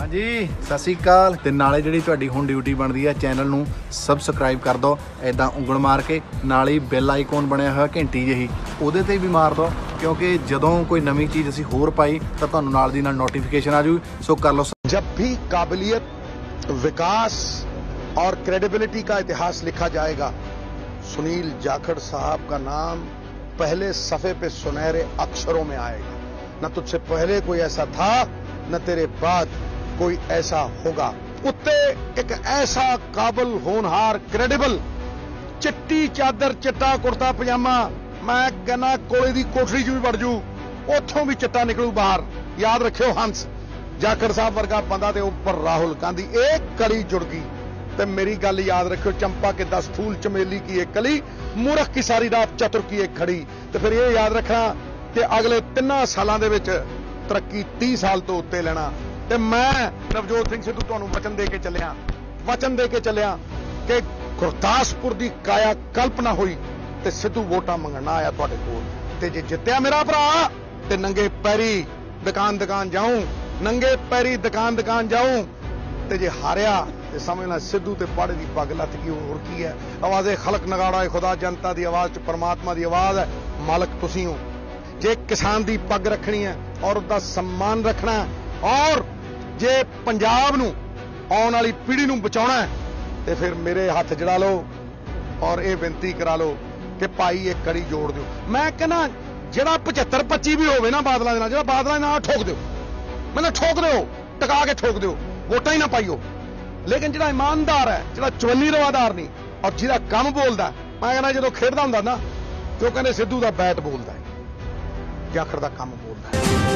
हाँ जी सत श्री अकाल। ते नाले जिहड़ी तुहाडी हुण ड्यूटी बनदी है चैनल नूं सबसक्राइब कर दो, इदां उंगल मार के नाल ही बैल आइकॉन बनया होया घंटी जिही उहदे ते भी मार दो, क्योंकि जदों कोई नवीं चीज़ असीं होर पाई तां तुहानूं नाल दी नाल नोटिफिकेशन आ जूगी। सो कर लो। जब भी काबिलियत, विकास और क्रेडिबिलिटी का इतिहास लिखा जाएगा, सुनील जाखड़ साहब का नाम पहले सफ़े पे सुनहरे अक्षरों में आएगा। न तुझसे पहले कोई ऐसा था, न तेरे बाद कोई ऐसा होगा। उत्ते एक ऐसा काबिल, होनहार, क्रेडिबल, चिट्टी चादर, चिट्टा कुर्ता पजामा, मैं कहना कोले दी कोठरी च भी वड़ जू, उथों भी चिट्टा निकलू बाहर। याद रखियो हंस जाखड़ साहब वर्गा बंदा ते उपर राहुल गांधी, एक कड़ी जुड़ गई। ते मेरी गल याद रखियो, चंपा के 10 फूल, चमेली की एक कली, मूर्ख की सारी रात, चतुर की एक खड़ी। ते फिर ये याद रखना कि अगले 3 सालों के विच तरक्की 30 साल तो उत्ते लेना। ते मैं नवजोत सिंह सिद्धू तुहानूं वचन दे के चलिया कि गुरदासपुर की काया कल्प ना हुई ते सिद्धू वोटां मंगण ना आया तुहाडे कोल। ते जे जित्तिया मेरा भरा ते नंगे पैरी दुकान जाऊं, नंगे पैरी दुकान जाऊं। ते जे हारिया ते समझना सिद्धू ते पाड़े की पग लथ गई, होर की है। आवाज़े खलक नगाड़ा है खुदा, जनता की आवाज़ च परमात्मा की आवाज़ है, मालक तुसीं हो। जे किसान की पग रखनी है और उसका सम्मान रखना है, और जे पंजाब नूं आउण वाली पीढ़ी नूं बचाउणा है, ते फिर मेरे हथ जड़ा लो और ये बेनती करा लो कि भाई एक कड़ी जोड़ दो। मैं कहना जिहड़ा 75-25 भी होवे ना बादलों के नाल, जिहड़ा बादलों के नाल ठोक दो, मैंने ठोक दो, टका के ठोक दो, वोटां ही ना पाइयो। लेकिन जिहड़ा ईमानदार है, जिहड़ा चवन्नी रवादार नहीं और जिहदा कम बोलदा, मैं कहना जो खेडदा हुंदा ना ते ओह कहंदे सिद्धू दा बैट बोलदा है, जाखड़ दा कम बोलदा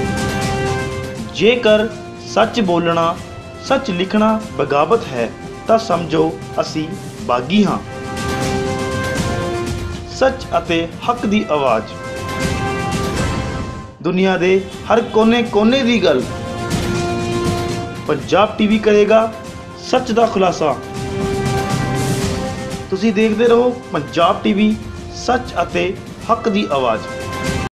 है। जेकर सच बोलना, सच लिखना बगावत है तो समझो असी बागी हाँ। सच अते हक दी आवाज़, दुनिया दे हर कोने दी गल। पंजाब टीवी करेगा सच दा खुलासा। तुसी देखते रहो पंजाब टीवी, सच अते हक दी आवाज़।